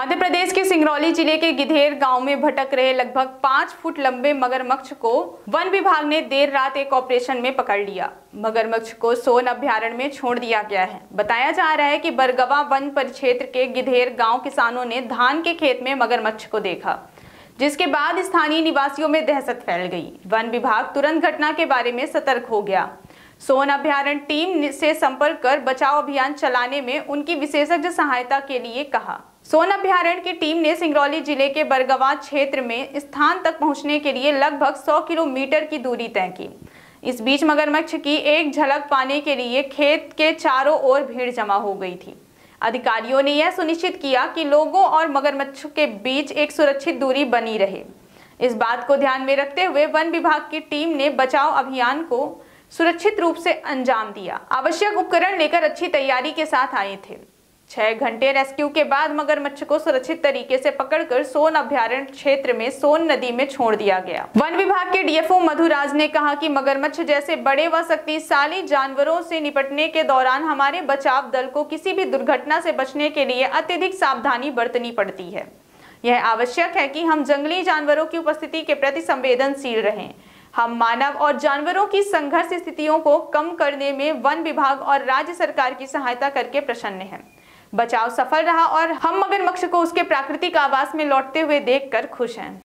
मध्य प्रदेश के सिंगरौली जिले के गिधेर गांव में भटक रहे लगभग 5 फुट लंबे मगरमच्छ को वन विभाग ने देर रात एक ऑपरेशन में पकड़ लिया। मगरमच्छ को सोन अभयारण्य में छोड़ दिया गया है। बताया जा रहा है कि बरगवा वन परिक्षेत्र के गिधेर गांव किसानों ने धान के खेत में मगरमच्छ को देखा, जिसके बाद स्थानीय निवासियों में दहशत फैल गई। वन विभाग तुरंत घटना के बारे में सतर्क हो गया। सोन अभयारण्य टीम से संपर्क कर बचाव अभियान चलाने में उनकी विशेषज्ञ सहायता के लिए कहा। सोन अभयारण्य की टीम ने सिंगरौली जिले के बरगवा क्षेत्र में स्थान तक पहुंचने के लिए लगभग 100 किलोमीटर की दूरी तय की। इस बीच मगरमच्छ की एक झलक पाने के लिए खेत के चारों ओर भीड़ जमा हो गई थी। अधिकारियों ने यह सुनिश्चित किया कि लोगों और मगरमच्छ के बीच एक सुरक्षित दूरी बनी रहे। इस बात को ध्यान में रखते हुए वन विभाग की टीम ने बचाव अभियान को सुरक्षित रूप से अंजाम दिया। आवश्यक उपकरण लेकर अच्छी तैयारी के साथ आए थे। 6 घंटे रेस्क्यू के बाद मगरमच्छ को सुरक्षित तरीके से पकड़कर सोन अभयारण्य क्षेत्र में सोन नदी में छोड़ दिया गया। वन विभाग के डीएफओ मधुराज ने कहा कि मगरमच्छ जैसे बड़े व शक्तिशाली जानवरों से निपटने के दौरान हमारे बचाव दल को किसी भी दुर्घटना से बचने के लिए अत्यधिक सावधानी बरतनी पड़ती है। यह आवश्यक है कि हम जंगली जानवरों की उपस्थिति के प्रति संवेदनशील रहें। हम मानव और जानवरों की संघर्ष स्थितियों को कम करने में वन विभाग और राज्य सरकार की सहायता करके प्रसन्न हैं। बचाव सफल रहा और हम मगरमच्छ को उसके प्राकृतिक आवास में लौटते हुए देखकर खुश हैं।